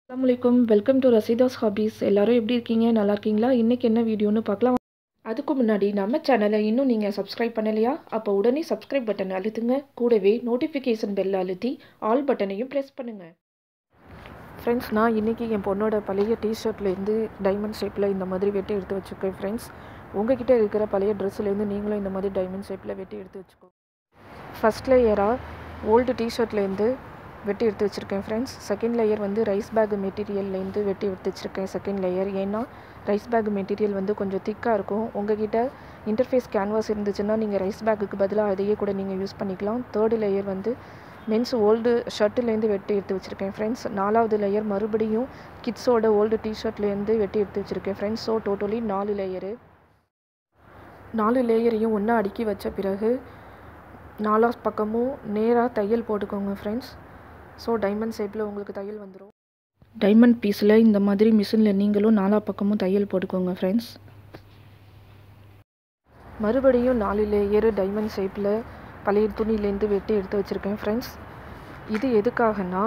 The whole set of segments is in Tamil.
அஸ்ஸலாமுஅலைக்கும் வெல்கம் டு ரசீதாஸ் ஹாபீஸ். எல்லாரும் எப்படி இருக்கீங்க? நல்லா இருக்கீங்களா? இன்றைக்கி என்ன வீடியோன்னு பார்க்கலாம். அதுக்கு முன்னாடி நம்ம சேனலை இன்னும் நீங்கள் சப்ஸ்கிரைப் பண்ணலையா? அப்போ உடனே சப்ஸ்கிரைப் பட்டன் அழுத்துங்க. கூடவே நோட்டிஃபிகேஷன் பெல் அழுத்தி ஆல் பட்டனையும் ப்ரெஸ் பண்ணுங்கள். ஃப்ரெண்ட்ஸ், நான் இன்றைக்கி என் பொண்ணோட பழைய டிஷர்ட்லேருந்து டைமண்ட் ஷேப்பில் இந்த மாதிரி வெட்டி எடுத்து வச்சுருக்கேன். ஃப்ரெண்ட்ஸ், உங்ககிட்ட இருக்கிற பழைய ட்ரெஸ்ஸுலேருந்து நீங்களும் இந்த மாதிரி டைமண்ட் ஷேப்பில் வெட்டி எடுத்து வச்சுக்கோ. ஃபஸ்ட் லேயராக ஓல்டு டிஷர்ட்லேருந்து வெட்டி எடுத்து வச்சுருக்கேன். ஃப்ரெண்ட்ஸ், செகண்ட் லேயர் வந்து ரைஸ் பேக் மெட்டீரியல்லேருந்து வெட்டி எடுத்து வச்சுருக்கேன். செகண்ட் லேயர் ஏன்னா ரைஸ் பேக் மெட்டீரியல் வந்து கொஞ்சம் திக்காக இருக்கும். உங்ககிட்ட இன்டர்ஃபேஸ் கேன்வாஸ் இருந்துச்சுன்னா நீங்கள் ரைஸ் பேக்குக்கு பதிலாக அதையே கூட நீங்கள் யூஸ் பண்ணிக்கலாம். தேர்டு லேயர் வந்து மென்ஸ் ஓல்டு ஷர்ட்டுலேருந்து வெட்டி எடுத்து வச்சுருக்கேன். ஃப்ரெண்ட்ஸ், நாலாவது லேயர் மறுபடியும் கிட்ஸோட ஓல்டு டிஷர்ட்லேருந்து வெட்டி எடுத்து வச்சுருக்கேன். Friends, so totally 4 layer. 4 லேயரையும் ஒன்றா அடுக்கி வச்ச பிறகு 4 பக்கமும் நேராக தையல் போட்டுக்கோங்க. ஃப்ரெண்ட்ஸ், ஸோ டைமண்ட் ஷேப்பில் உங்களுக்கு தையல் வந்துடும். டைமண்ட் பீஸில் இந்த மாதிரி மிஷினில் நீங்களும் 4 பக்கமும் தையல் போட்டுக்கோங்க. ஃப்ரெண்ட்ஸ், மறுபடியும் 4 லேயர் டைமண்ட் ஷேப்பில் பழைய துணியிலேருந்து வெட்டி எடுத்து வச்சுருக்கேன். ஃப்ரெண்ட்ஸ், இது எதுக்காகனா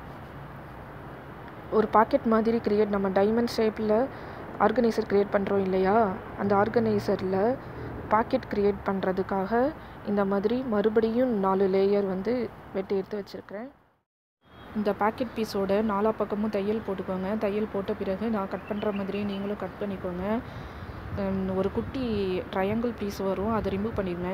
ஒரு பாக்கெட் மாதிரி நம்ம டைமண்ட் ஷேப்பில் ஆர்கனைசர் க்ரியேட் பண்ணுறோம் இல்லையா? அந்த ஆர்கனைசரில் பாக்கெட் க்ரியேட் பண்ணுறதுக்காக இந்த மாதிரி மறுபடியும் 4 லேயர் வந்து வெட்டி எடுத்து வச்சுருக்கிறேன். இந்த பாக்கெட் பீஸோட 4 பக்கமும் தையல் போட்டுக்கோங்க. தையல் போட்ட பிறகு நான் கட் பண்ணுற மாதிரியே நீங்களும் கட் பண்ணிக்கோங்க. ஒரு குட்டி ட்ரையாங்கிள் பீஸ் வரும், அதை ரிமூவ் பண்ணிடுங்க.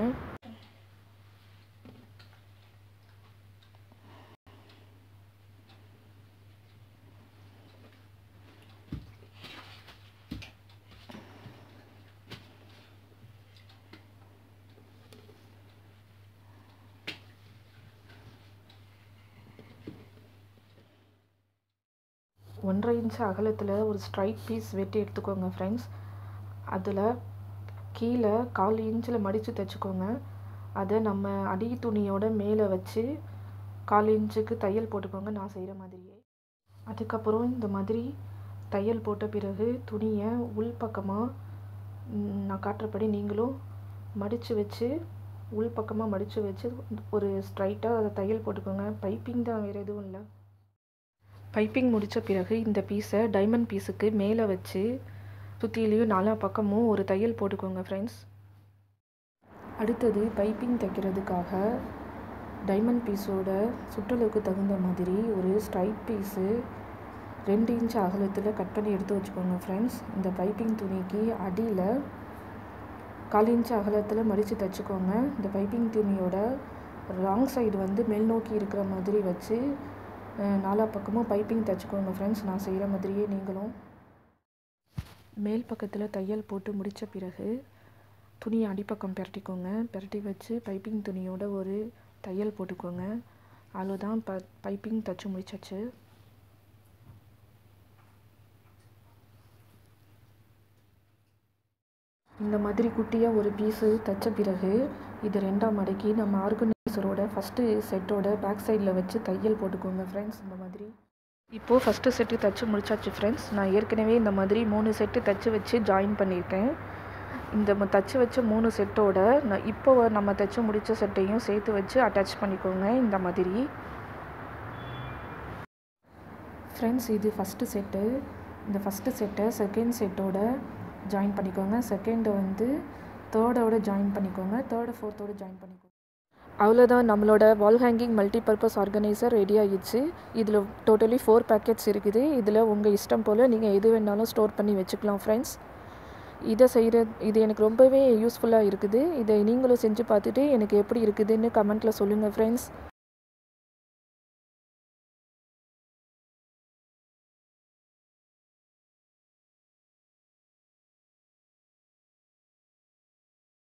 ஒன்றரை இன்ச்சு அகலத்தில் ஒரு ஸ்ட்ரைட் பீஸ் வெட்டி எடுத்துக்கோங்க. ஃப்ரெண்ட்ஸ், அதில் கீழே 1/4 இன்ச்சில் மடித்து தைச்சிக்கோங்க. அதை நம்ம அடி துணியோட மேலே வச்சு 1/4 இன்ச்சுக்கு தையல் போட்டுக்கோங்க, நான் செய்கிற மாதிரியே. அதுக்கப்புறம் இந்த மாதிரி தையல் போட்ட பிறகு துணியை உள் பக்கமாக நான் காட்டுறபடி நீங்களும் மடித்து வச்சு உள் பக்கமாக மடித்து வச்சு ஒரு ஸ்ட்ரைட்டாக அதை தையல் போட்டுக்கோங்க. பைப்பிங் தான், வேறு எதுவும் இல்லை. பைப்பிங் முடித்த பிறகு இந்த பீஸை டைமண்ட் பீஸுக்கு மேலே வச்சு சுற்றிலையும் 4 பக்கமும் ஒரு தையல் போட்டுக்கோங்க. ஃப்ரெண்ட்ஸ், அடுத்தது பைப்பிங் தைக்கிறதுக்காக டைமண்ட் பீஸோட சுற்றளவுக்கு தகுந்த மாதிரி ஒரு ஸ்ட்ரைட் பீஸு 2 இன்ச்சு அகலத்தில் கட் பண்ணி எடுத்து வச்சுக்கோங்க. ஃப்ரெண்ட்ஸ், இந்த பைப்பிங் துணிக்கு அடியில் 1/4 இன்ச்சு அகலத்தில் மடித்து தைச்சிக்கோங்க. இந்த பைப்பிங் துணியோட ராங் சைடு வந்து மேல் நோக்கி இருக்கிற மாதிரி வச்சு 4 பக்கமும் பைப்பிங் தைச்சிக்கோங்க. ஃப்ரெண்ட்ஸ், நான் செய்கிற மாதிரியே நீங்களும். மேல் பக்கத்தில் தையல் போட்டு முடித்த பிறகு துணியை அடிப்பக்கம் பிரட்டிக்கோங்க. பிரட்டி வச்சு பைப்பிங் துணியோட ஒரு தையல் போட்டுக்கோங்க. அவ்வளோதான், பைப்பிங் தைச்சி முடிச்சாச்சு. இந்த மாதிரி குட்டியாக ஒரு பீஸு தைச்ச பிறகு இது 2ஆக மடக்கி நம்ம ஆர்கனைசரோட ஃபஸ்ட்டு செட்டோட பேக் சைடில் வச்சு தையல் போட்டுக்கோங்க. ஃப்ரெண்ட்ஸ், இந்த மாதிரி இப்போது ஃபஸ்ட்டு செட்டு தைச்சி முடிச்சாச்சு. ஃப்ரெண்ட்ஸ், நான் ஏற்கனவே இந்த மாதிரி 3 செட்டு தைச்சி வச்சு ஜாயின் பண்ணியிருக்கேன். இந்த தைச்சி வச்ச 3 செட்டோட இப்போ நம்ம தைச்சி முடித்த செட்டையும் சேர்த்து வச்சு அட்டாச் பண்ணிக்கோங்க. இந்த மாதிரி ஃப்ரெண்ட்ஸ், இது ஃபஸ்ட்டு செட்டு. இந்த ஃபஸ்ட்டு செட்டை செகண்ட் செட்டோட ஜாயின் பண்ணிக்கோங்க. செகண்டை வந்து தேர்டோட ஜாயின் பண்ணிக்கோங்க. தேர்டு ஃபோர்த்தோட ஜாயின் பண்ணிக்கோங்க. அவ்வளோதான், நம்மளோட wall hanging multipurpose organiser ready ஆகிடுச்சு. இதில் டோட்டலி 4 பேக்கெட்ஸ் இருக்குது. இதில் உங்கள் இஷ்டம் போல் நீங்கள் எது வேணாலும் ஸ்டோர் பண்ணி வச்சுக்கலாம். ஃப்ரெண்ட்ஸ், இது எனக்கு ரொம்பவே யூஸ்ஃபுல்லாக இருக்குது. இதை நீங்களும் செஞ்சு பார்த்துட்டு எனக்கு எப்படி இருக்குதுன்னு கமெண்ட்டில் சொல்லுங்கள். ஃப்ரெண்ட்ஸ்,